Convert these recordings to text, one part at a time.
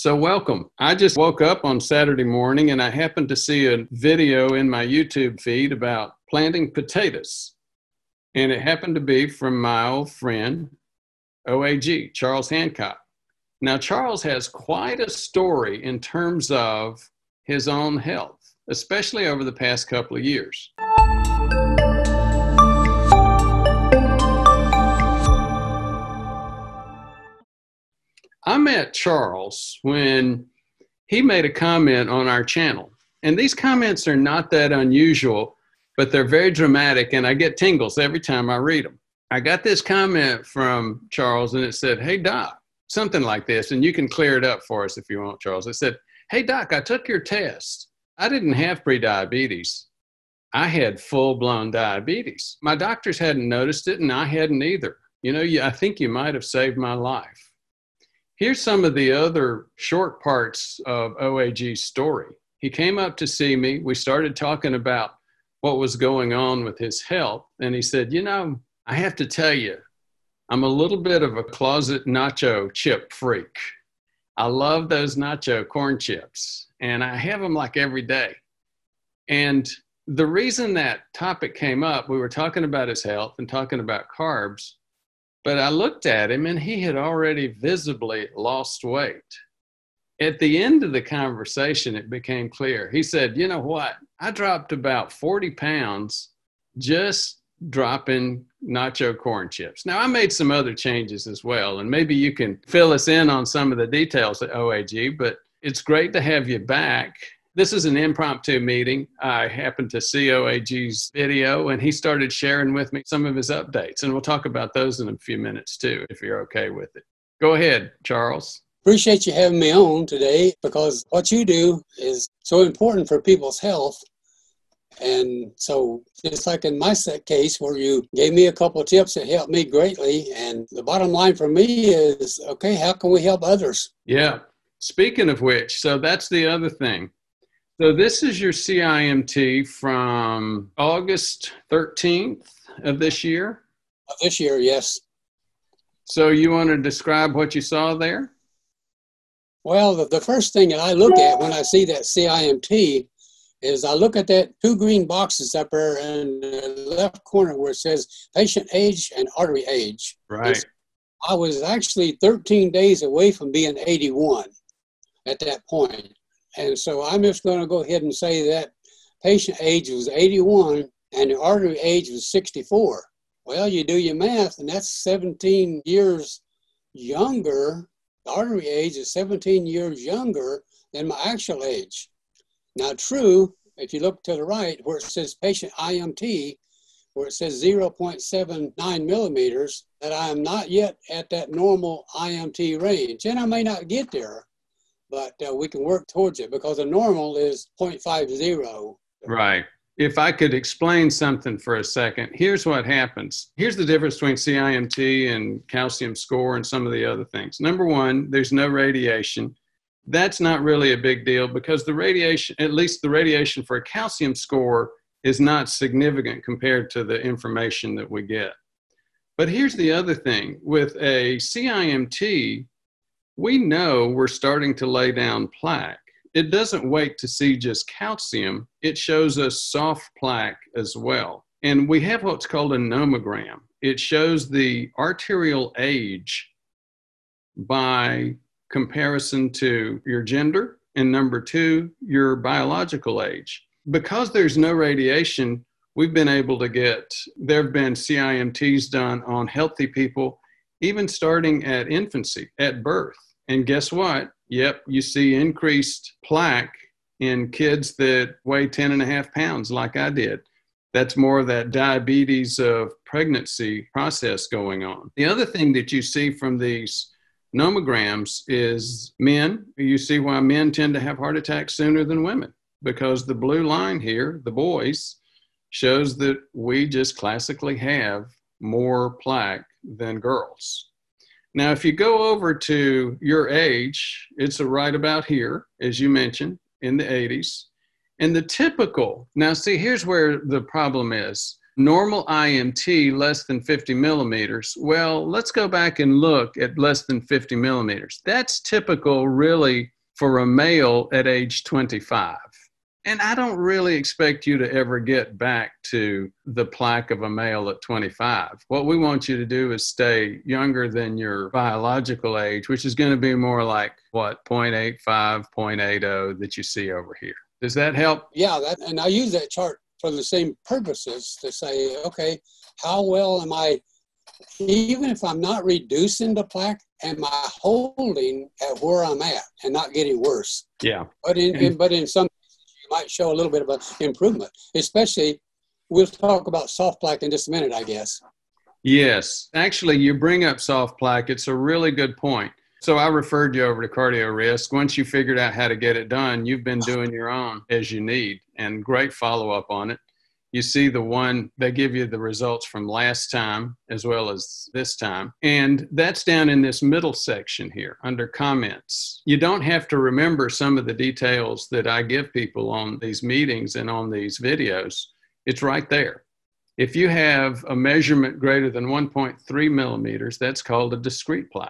So welcome. I just woke up on Saturday morning and I happened to see a video in my YouTube feed about planting potatoes. And it happened to be from my old friend, OAG, Charles Hancock. Now, Charles has quite a story in terms of his own health, especially over the past couple of years. I met Charles when he made a comment on our channel. And these comments are not that unusual, but they're very dramatic, and I get tingles every time I read them. I got this comment from Charles, and it said, "Hey, Doc," something like this, and you can clear it up for us if you want, Charles. It said, "Hey, Doc, I took your test. I didn't have prediabetes. I had full-blown diabetes. My doctors hadn't noticed it, and I hadn't either. You know, I think you might have saved my life." Here's some of the other short parts of OAG's story. He came up to see me. We started talking about what was going on with his health. And he said, "You know, I have to tell you, I'm a little bit of a closet nacho chip freak. I love those nacho corn chips, and I have them like every day." And the reason that topic came up, we were talking about his health and talking about carbs, but I looked at him and he had already visibly lost weight. At the end of the conversation, it became clear. He said, "You know what? I dropped about 40 pounds just dropping nacho corn chips." Now, I made some other changes as well, and maybe you can fill us in on some of the details at OAG, but it's great to have you back. This is an impromptu meeting. I happened to see OAG's video, and he started sharing with me some of his updates, and we'll talk about those in a few minutes too, if you're okay with it. Go ahead, Charles. Appreciate you having me on today, because what you do is so important for people's health. And so just like in my case where you gave me a couple of tips that helped me greatly, and the bottom line for me is, okay, how can we help others? Yeah. Speaking of which, so that's the other thing. So this is your CIMT from August 13th of this year? Of this year, yes. So you want to describe what you saw there? Well, the first thing that I look at when I see that CIMT is I look at that two green boxes up there in the left corner where it says patient age and artery age. Right. I was actually 13 days away from being 81 at that point. And so I'm just going to go ahead and say that patient age was 81 and the artery age was 64. Well, you do your math, and that's 17 years younger. The artery age is 17 years younger than my actual age. Now, true, if you look to the right where it says patient IMT, where it says 0.79 millimeters, that I am not yet at that normal IMT range. And I may not get there, but we can work towards it, because the normal is 0.50. Right. If I could explain something for a second, here's what happens. Here's the difference between CIMT and calcium score and some of the other things. Number one, there's no radiation. That's not really a big deal, because the radiation, at least the radiation for a calcium score, is not significant compared to the information that we get. But here's the other thing. With a CIMT, we know we're starting to lay down plaque. It doesn't wait to see just calcium. It shows us soft plaque as well. And we have what's called a nomogram. It shows the arterial age by comparison to your gender, and number two, your biological age. Because there's no radiation, we've been able to there have been CIMTs done on healthy people, even starting at infancy, at birth. And guess what? Yep, you see increased plaque in kids that weigh 10.5 pounds like I did. That's more of that diabetes of pregnancy process going on. The other thing that you see from these nomograms is men. You see why men tend to have heart attacks sooner than women, because the blue line here, the boys, shows that we just classically have more plaque than girls. Now, if you go over to your age, it's right about here, as you mentioned, in the 80s. And the typical, now see, here's where the problem is. Normal IMT, less than 50 millimeters. Well, let's go back and look at less than 50 millimeters. That's typical, really, for a male at age 25. And I don't really expect you to ever get back to the plaque of a male at 25. What we want you to do is stay younger than your biological age, which is going to be more like, what, 0.85, 0.80 that you see over here. Does that help? Yeah, and I use that chart for the same purposes to say, okay, how well am I, even if I'm not reducing the plaque, am I holding at where I'm at and not getting worse? Yeah. But in some might show a little bit of an improvement, especially we'll talk about soft plaque in just a minute, I guess. Yes, actually you bring up soft plaque. It's a really good point. So I referred you over to cardio risk. Once you figured out how to get it done, you've been doing your own as you need, and great follow-up on it. You see the one, they give you the results from last time as well as this time. And that's down in this middle section here under comments. You don't have to remember some of the details that I give people on these meetings and on these videos. It's right there. If you have a measurement greater than 1.3 millimeters, that's called a discrete plaque.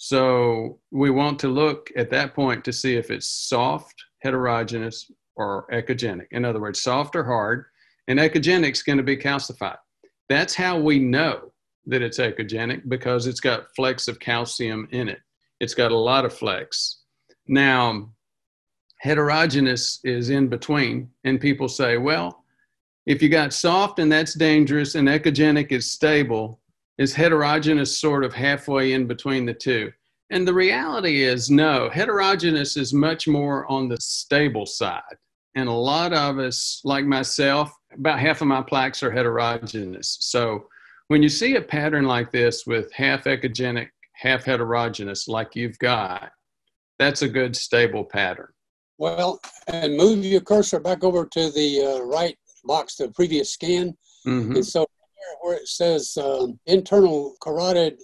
So we want to look at that point to see if it's soft, heterogeneous, or echogenic. In other words, soft or hard. And echogenic is going to be calcified. That's how we know that it's echogenic, because it's got flecks of calcium in it. It's got a lot of flecks. Now, heterogeneous is in between, and people say, well, if you got soft and that's dangerous and echogenic is stable, is heterogeneous sort of halfway in between the two? And the reality is no, heterogeneous is much more on the stable side. And a lot of us, like myself, about half of my plaques are heterogeneous. So when you see a pattern like this with half echogenic, half heterogeneous, like you've got, that's a good stable pattern. Well, and move your cursor back over to the right box, the previous scan. Mm-hmm. And so where it says internal carotid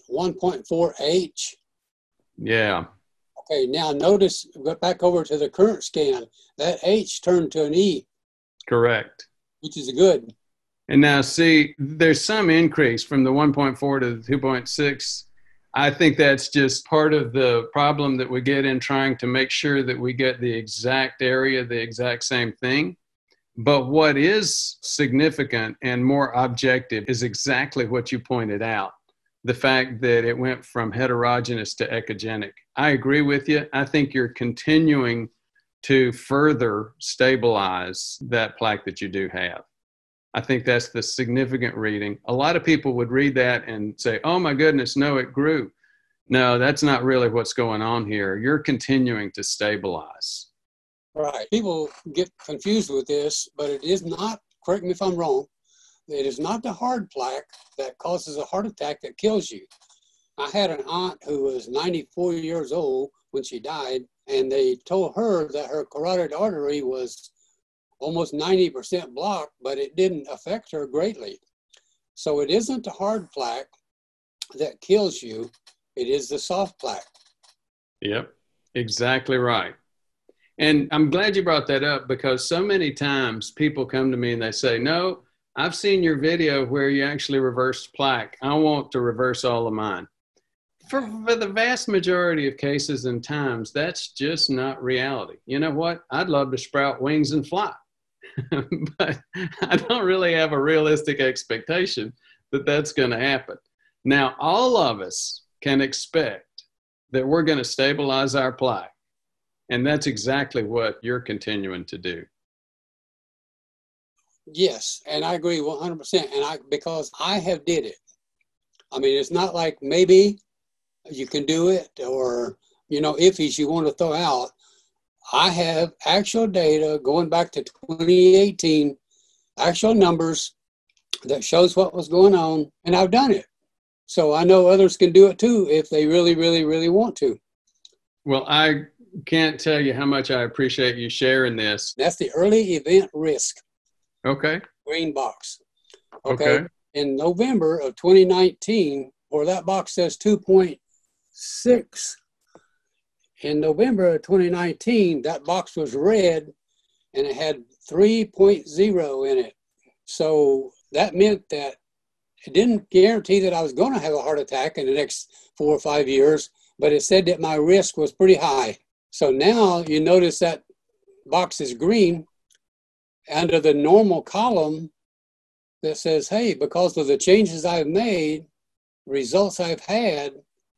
1.4H. Yeah. Okay, now notice, go back over to the current scan. That H turned to an E. Correct. Which is good. And now see, there's some increase from the 1.4 to the 2.6. I think that's just part of the problem that we get in trying to make sure that we get the exact area, the exact same thing. But what is significant and more objective is exactly what you pointed out. The fact that it went from heterogeneous to echogenic. I agree with you. I think you're continuing to further stabilize that plaque that you do have. I think that's the significant reading. A lot of people would read that and say, oh my goodness, no, it grew. No, that's not really what's going on here. You're continuing to stabilize. Right. People get confused with this, but it is not, correct me if I'm wrong, it is not the hard plaque that causes a heart attack that kills you. I had an aunt who was 94 years old when she died, and they told her that her carotid artery was almost 90% blocked, but it didn't affect her greatly. So it isn't the hard plaque that kills you, it is the soft plaque. Yep, exactly right. And I'm glad you brought that up, because so many times people come to me and they say, no, I've seen your video where you actually reversed plaque. I want to reverse all of mine. For the vast majority of cases and times, that's just not reality. You know what? I'd love to sprout wings and fly, but I don't really have a realistic expectation that that's going to happen. Now, all of us can expect that we're going to stabilize our plaque, and that's exactly what you're continuing to do. Yes, and I agree 100%. And because I have did it. I mean, it's not like maybe you can do it, or, you know, ifs you want to throw out. I have actual data going back to 2018, actual numbers that shows what was going on, and I've done it. So I know others can do it too if they really, really, really want to. Well, I can't tell you how much I appreciate you sharing this. That's the early event risk. Okay. Green box. Okay. In November of 2019, where that box says 2.6, in November of 2019, that box was red and it had 3.0 in it. So that meant that it didn't guarantee that I was going to have a heart attack in the next 4 or 5 years, but it said that my risk was pretty high. So now you notice that box is green under the normal column that says, hey, because of the changes I've made, results I've had,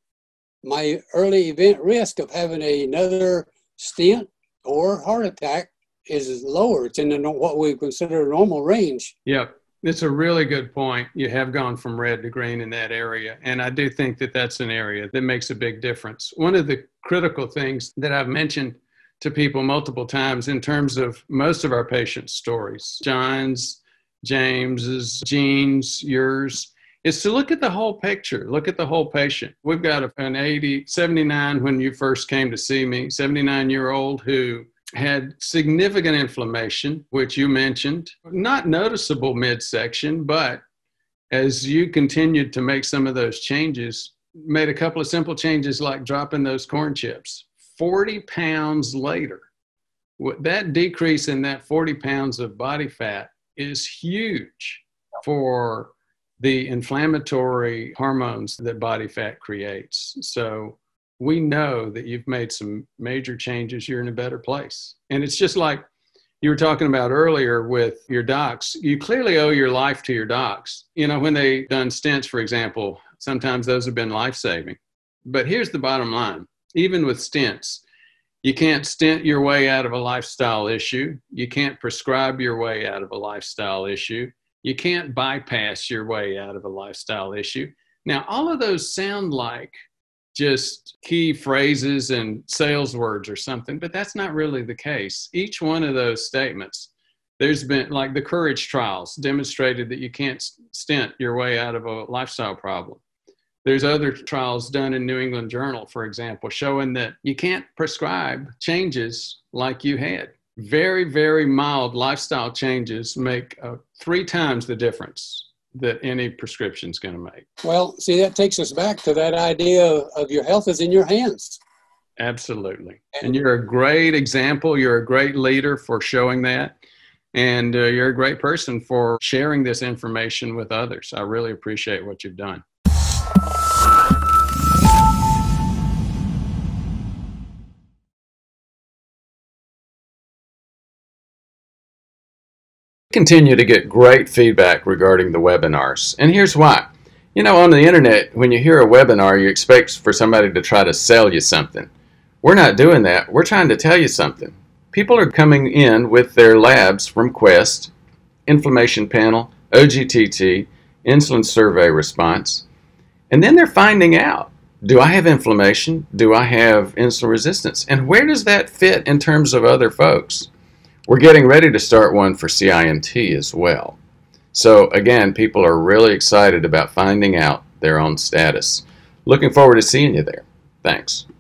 my early event risk of having another stent or heart attack is lower. It's in what we consider a normal range. Yep. It's a really good point. You have gone from red to green in that area. And I do think that that's an area that makes a big difference. One of the critical things that I've mentioned to people multiple times in terms of most of our patients' stories, John's, James's, Jean's, yours, is to look at the whole picture, look at the whole patient. We've got an 79 when you first came to see me, 79-year-old who had significant inflammation, which you mentioned, not noticeable midsection, but as you continued to make some of those changes, made a couple of simple changes like dropping those corn chips. 40 pounds later, that decrease in that 40 pounds of body fat is huge for the inflammatory hormones that body fat creates. So we know that you've made some major changes. You're in a better place. And it's just like you were talking about earlier with your docs. You clearly owe your life to your docs. You know, when they done stents, for example, sometimes those have been life-saving. But here's the bottom line. Even with stents, you can't stent your way out of a lifestyle issue. You can't prescribe your way out of a lifestyle issue. You can't bypass your way out of a lifestyle issue. Now, all of those sound like just key phrases and sales words or something, but that's not really the case. Each one of those statements, there's been, like the courage trials demonstrated that you can't stent your way out of a lifestyle problem. There's other trials done in New England Journal, for example, showing that you can't prescribe changes like you had. Very, very mild lifestyle changes make 3 times the difference that any prescription is going to make. Well, see, that takes us back to that idea of your health is in your hands. Absolutely. And you're a great example. You're a great leader for showing that. And you're a great person for sharing this information with others. I really appreciate what you've done. Continue to get great feedback regarding the webinars. And here's why. You know, on the internet, when you hear a webinar, you expect for somebody to try to sell you something. We're not doing that. We're trying to tell you something. People are coming in with their labs from Quest, inflammation panel, OGTT, insulin survey response, and then they're finding out, do I have inflammation? Do I have insulin resistance? And where does that fit in terms of other folks? We're getting ready to start one for CIMT as well. So again, people are really excited about finding out their own status. Looking forward to seeing you there. Thanks.